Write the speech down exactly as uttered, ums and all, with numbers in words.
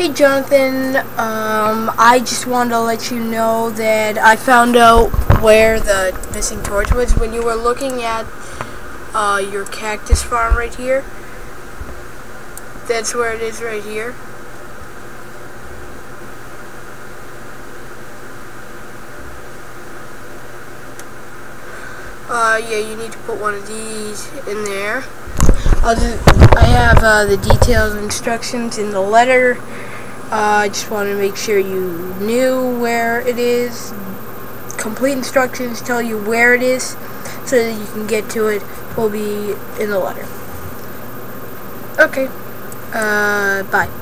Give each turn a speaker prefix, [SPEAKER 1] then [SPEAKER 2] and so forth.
[SPEAKER 1] Hey Jonathan, um, I just wanted to let you know that I found out where the missing torch was when you were looking at uh, your cactus farm right here. That's where it is right here. Uh, yeah, you need to put one of these in there. I'll just, I have uh, the details and instructions in the letter. Uh, I just wanted to make sure you knew where it is. Complete instructions tell you where it is so that you can get to it. Will be in the letter. Okay. Uh, bye.